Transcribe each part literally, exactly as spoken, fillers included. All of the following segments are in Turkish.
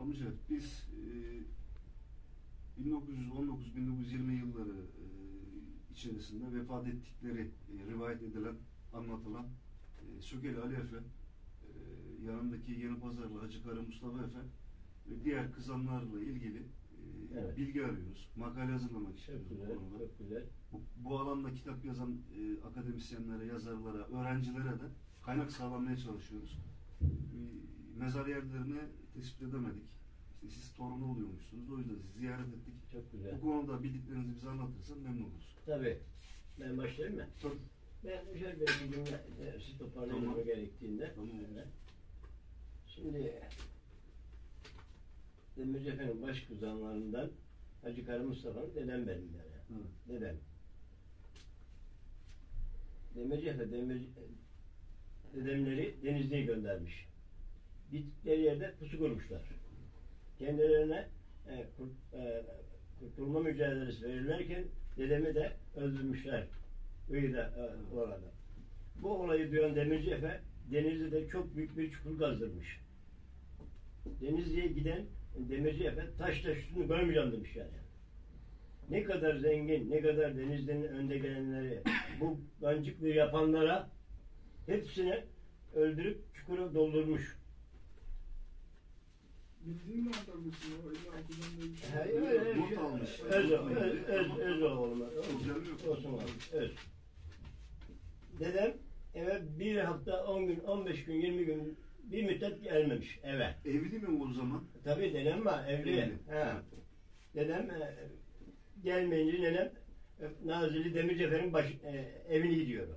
Amca biz e, bin dokuz yüz on dokuz bin dokuz yüz yirmi yılları e, içerisinde vefat ettikleri e, rivayet edilen, anlatılan e, Sökeli Ali Efe, e, yanındaki Yenipazarlı Hacı Kara Mustafa Efe ve diğer kızanlarla ilgili e, evet. bilgi arıyoruz. Makale hazırlamak istiyoruz çok bu güzel, konuda. çok güzel. Bu, bu alanda kitap yazan e, akademisyenlere, yazarlara, öğrencilere de kaynak sağlamaya çalışıyoruz. E, mezar yerlerini tespit edemedik. İşte siz Torunlu oluyormuşsunuz. O yüzden sizi ziyaret ettik. Çok güzel. Bu konuda bildiklerinizi bize anlatırsan memnun oluruz. Tabii. Ben başlayayım mı? Tabii. Ben şöyle bir cümle e, siz toparlamamı tamam. gerektiğinde. Tamam. Evet. Şimdi Demirci Efe'nin baş kuzanlarından Hacı Kara Mustafa'nın dedem benim yani. Hı. Dedem. Demirci Efe Demirci, dedemleri Denizli'ye göndermiş. Gittikleri yerde pusu kurmuşlar. Kendilerine e, kurt, e, kurtulma mücadelesi verirlerken dedemi de öldürmüşler. Öyle e, orada. Bu olayı duyan Demirci Efe Denizli'de çok büyük bir çukur kazdırmış. Denizli'ye giden Demirci Efe taş taş üstünü görmeyeceğim demiş yani. Ne kadar zengin, ne kadar Denizli'nin önde gelenleri, bu gancıklığı yapanlara hepsini öldürüp çukura doldurmuş. Bildiğin mi anlatmışsın o? elli altıdan da bir şey. Hayır, öyle not şey. almış. Öz, öz, öz, öz oğlum. Olsun öz. Dedem eve bir hafta, on gün, on beş gün, yirmi gün bir müddet gelmemiş eve. Evli mi o zaman? Tabii dedem var, evli. Evli. Ha. Dedem e, gelmeyince nenem e, Nazilli Demircefer'in baş, e, evine gidiyordu.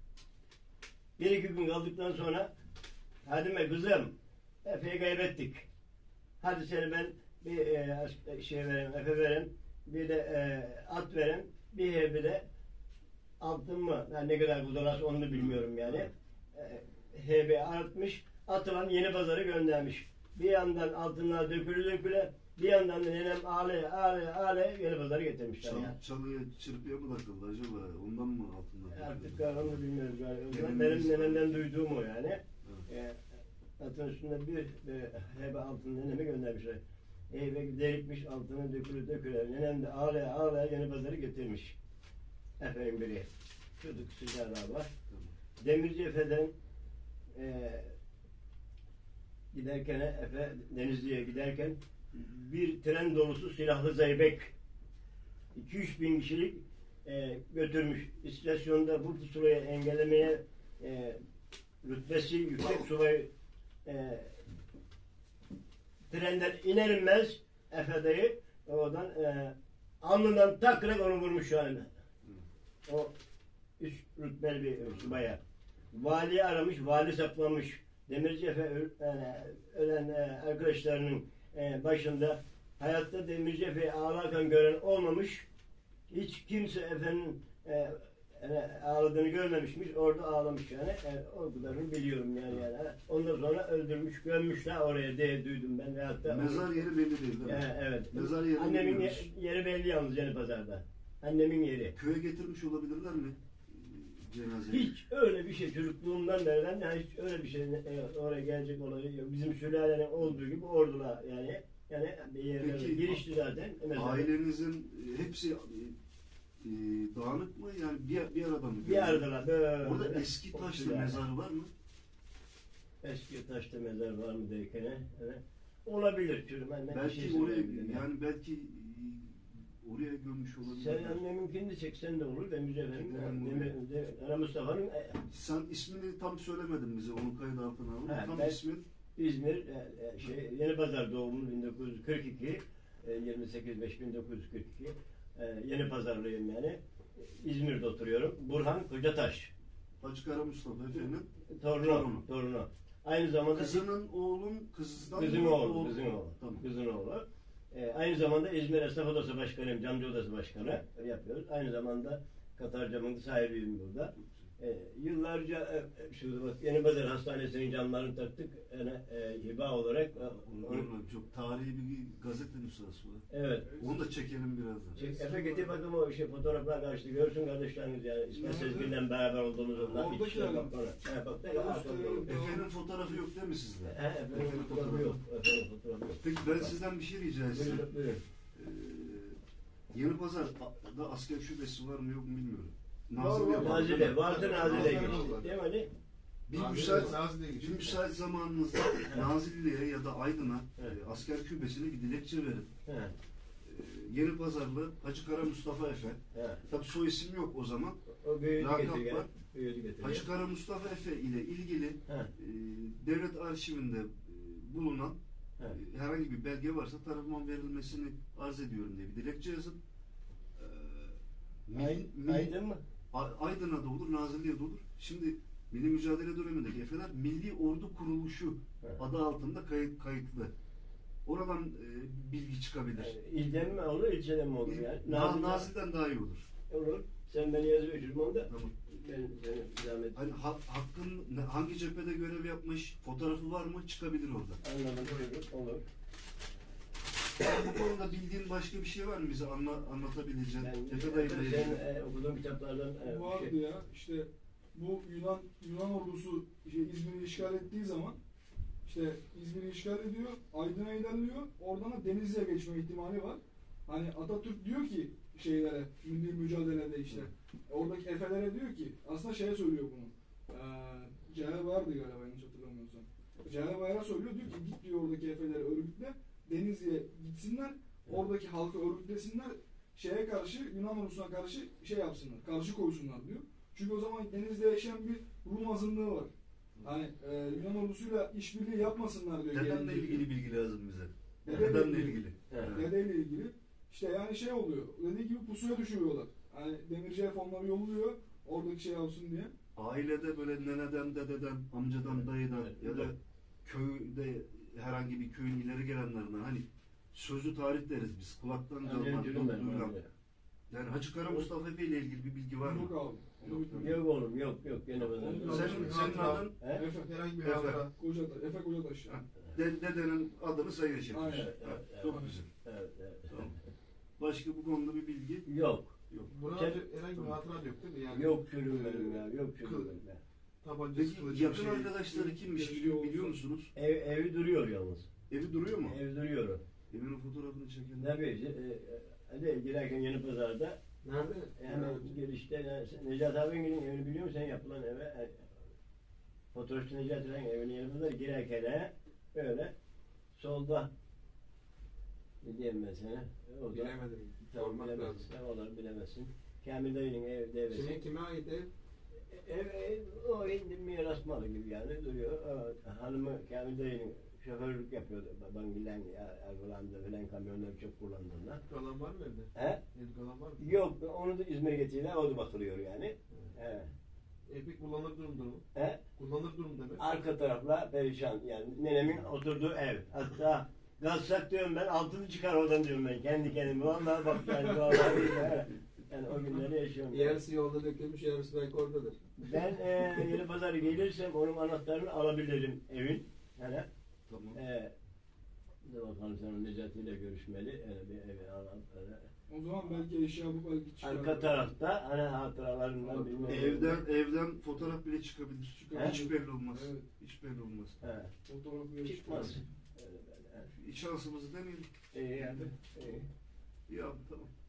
Bir iki gün kaldıktan sonra hadi be kızım, Efe'yi kaybettik. Hadi seni ben bir e, şey vereyim, Efe vereyim, bir de e, at vereyim, bir evde de altın mı, yani ne kadar kuzalarsa onu da bilmiyorum yani. E, H B artmış, atılan Yenipazar'a göndermiş. Bir yandan altınlar dökülü döküle, bir yandan da nenem ağlaya ağlaya ağlaya Yenipazar'a getirmişler. Çal, yani. Çalıya çırpıya mı takıldı acaba? Ondan mı altından? Artık onu bilmiyoruz galiba. Benim nenemden duyduğum o yani. Evet. E, atın üstünde bir e, hebe altın neneme göndermişler. Eve delikmiş altına dökülü döküle. Nenem de ağlaya ağlaya Yenipazar'a getirmiş. Efendim biri. Çocuk sıcağına var. Demirci Efe'den e, giderken Efe Denizli'ye giderken bir tren dolusu silahlı zeybek iki üç bin kişilik e, götürmüş. İstasyonda bu pusulayı engellemeye e, rütbesi yüksek subay e, trenden iner inmez Efe dayı oradan e, alnından takrarak onu vurmuş yani. O üst rütbeli bir subaya. Vali aramış, vali saklamış. Demirci Efe yani ölen e, arkadaşlarının e, başında hayatta Demirci Efe'yi ağlarken gören olmamış. Hiç kimse Efe'nin e, yani ağladığını görmemişmiş. Orada ağlamış yani. yani o kadarını biliyorum yani. yani. Ondan sonra öldürmüş, gömmüşler oraya diye duydum ben. Hatta mezar yeri belli değil değil mi? E, evet. Mezar yeri Annemin ye, yeri belli yalnız Yenipazar'da. Annemin yeri. Köye getirmiş olabilirler mi? Cenazeyi. Hiç öyle bir şey çocukluğumdan beri ben yani hiç öyle bir şey e, oraya gelecek olayı yok. Bizim sülalenin olduğu gibi ordular yani yani bir yerlere girişti zaten. Mesela. Ailenizin hepsi e, dağınık mı yani bir, bir arada mı? Bir aradalar böyle. Orada eski taşlı mezar var mı? Eski taşlı mezar var mı derken evet. Olabilir çocuğum. Ben belki şey oraya yani belki oraya gömmüş olabilir. Sen anneminkini de çeksen de olur. Ben güzel benim. Kara Mustafa'nın. Sen ismini tam söylemedin bize. Onu kayıt altına alalım. Ha, tam ben, ismin? İzmir, e, şey, Yenipazar doğumlu bin dokuz yüz kırk iki. E, yirmi sekiz Beş bin dokuz yüz kırk iki. E, Yenipazarlıyım yani. İzmir'de oturuyorum. Burhan Kocataş. Hacı Kara Mustafa Efe'nin torunu. Torunu. torunu. Aynı zamanda kızının oğlun kızından kızın oğlu, oğlu. Kızın oğlu. Tamam. Kızın oğlu. E, aynı zamanda İzmir Esnaf Odası Başkanıyım, Camcı Odası Başkanı yapıyoruz. Aynı zamanda Katar Camı'nın sahibiyim burada. E, yıllarca e, şu bak Yenipazar Hastanesi'nin camlarını taktık. Yani e, hiba olarak. E, onu, çok tarihi bir gazete nüshası var. Evet. Onu da çekelim birazdan. Çek, Efe getir bakın o işte fotoğraflar karşıtı görsün kardeşleriniz yani. İsmet Sezgin'le beraber olduğumuzu. Orada şey bak bana. Bak, Efe'nin fotoğrafı yok değil mi sizde? He, Efe'nin fotoğrafı yok. Efe'nin fotoğrafı yok. Peki ben sizden bir şey rica etsem. Buyurun, buyurun. Ee, Yenipazar'da asker şubesi var mı yok mu bilmiyorum. Var, Nazilli var. var. Nazile, vardı Nazile'ye Nazilli geçti. var. Değil mi Ali? Bir Nazilli- müsait, Nazilli'ye bir geçiyor. müsait zamanınızda Nazilli'ye ya da Aydın'a Evet. e, asker şubesine bir dilekçe verin. He, Ee, Yenipazarlı Hacı Kara Mustafa Efe. he. Tabii soy isim yok o zaman. O büyüdü Lakap getiriyor. var. Büyüdü getiriyor. Hacı Kara Mustafa Efe ile ilgili He, e, devlet arşivinde e, bulunan Evet. e, herhangi bir belge varsa tarafıma verilmesini arz ediyorum diye bir dilekçe yazıp e, Ay, mil- mil- Aydın mı? A- Aydın'a da olur, Nazilli'ye de olur. Şimdi Milli Mücadele dönemindeki Efeler Milli Ordu Kuruluşu Evet. adı altında kayıt, kayıtlı. Oradan e, bilgi çıkabilir. Yani ilden mi olur, ilçeden mi olur yani? Na- Nazilli- Nazilli'den daha iyi olur. Olur. Sen beni yazı uçurma onda. Tamam. Ben seni zahmet Hani ha- hakkın ne- hangi cephede görev yapmış, fotoğrafı var mı çıkabilir orada. anladım. Buyurun, olur. Bu konuda bildiğin başka bir şey var mı bize anla, anlatabileceğin? Ben, Efe dayıyla sen ilgili. e, okuduğun kitaplardan e, bir Vardı şey. ya işte bu Yunan Yunan ordusu şey, İzmir'i işgal ettiği zaman işte İzmir'i işgal ediyor, Aydın'a ilerliyor. Oradan da Denizli'ye geçme ihtimali var. Hani Atatürk diyor ki şeylere, milli mücadelede işte oradaki efelere diyor ki aslında şeye söylüyor bunu. Ee, Celal Bayar'dı galiba yanlış hatırlamıyorsam. Celal Bayar'a söylüyor diyor ki git diyor oradaki efeleri örgütle Denizli'ye gitsinler. Oradaki halkı örgütlesinler. Şeye karşı Yunan ordusuna karşı şey yapsınlar. Karşı koysunlar diyor. Çünkü o zaman Denizli'de yaşayan bir Rum azınlığı var. Hani e, Yunan ordusuyla işbirliği yapmasınlar diyor. Dedenle gelince. ilgili bilgi lazım bize. Dedeyle Dedenle ilgili. ilgili. Evet. Dedeyle ilgili. İşte yani şey oluyor. Dediği gibi pusuya düşürüyorlar. Hani demirciye fonları yolluyor. Oradaki şey yapsın diye. Ailede böyle neneden, dededen, amcadan, dayıdan Evet, ya da evet. köyde herhangi bir köyün ileri gelenlerinden hani sözlü tarih deriz biz. Kulaktan Annem çalınan, cürüm ben. duyulan. ben. Yani Hacı Kara Mustafa Efe ile ilgili bir bilgi var mı? Yok abi. Onu Yok. bilmiyorum. Yok oğlum, yok yok. Gene Onu ben. bilmiyorum. Sen, senin adın He? Efe. Herhangi bir Efe. hatıra. Kocataş. Efe Kocataş. Ha. de, dedenin adını sen yaşatmışsın. Aynen. Evet, evet, evet. Çok güzel. Evet, evet. Tamam. Başka bu konuda bir bilgi Yok. yok. Buna Sen- herhangi bir hatıra yok değil mi? Yani Yok çürüm benim ya. Yok çürüm benim ya. tabancası, Peki kılıcı bir yakın şey. arkadaşları kimmiş keşke biliyor, olsa. biliyor musunuz? Ev, evi duruyor yalnız. Evi duruyor mu? Ev duruyor. Evinin fotoğrafını çekelim. Tabii. E, e, hadi girerken Yeni Pazar'da Nerede? hemen girişte e, Necat abinin evini biliyor musun? Sen yapılan eve e, fotoğrafçı Necat abinin evini Yeni Pazar girerken he, öyle solda ne diyeyim ben sana? O da Bilemedim. tamam Sormak bilemezsin. lazım. Ne olur bilemezsin. Kamil dayının ev devesi. Senin kime ait ev? Ev, ev o indi miras malı gibi yani duruyor. O, hanımı Kamil dayının şoförlük yapıyordu. Babangil'den Ergulan'da falan kamyonları çok kullandığında. Kalan var mı evde? He? Evde kalan var mı? Yok onu da İzmir'e getirdiler. O da bakılıyor yani. He. E peki kullanılır durumda mı? He? Kullanılır durumda mı? Arka tarafla perişan yani nenemin oturduğu ev. Hatta gazsak diyorum ben altını çıkar oradan diyorum ben kendi kendime. Vallahi bak yani vallahi billahi. Yani o günleri yaşıyorum. Yarısı yolda dökülmüş, yarısı belki oradadır. Ben e, Yeni Pazar'a gelirsem onun anahtarını alabilirim evin. Yani Tamam. e, dur bakalım sen Necati ile görüşmeli. Öyle bir evi alalım. Öyle. O zaman belki eşya bu belki çıkar. Arka tarafta hani hatıralarından bilmem. Evden evden fotoğraf bile çıkabilir. Çıkabilir. Hiç belli olmaz. Evet. Hiç belli olmaz. He. Fotoğrafı Çıkmaz. Öyle böyle. Şansımızı deneyelim. İyi yani. İyi. Ya tamam.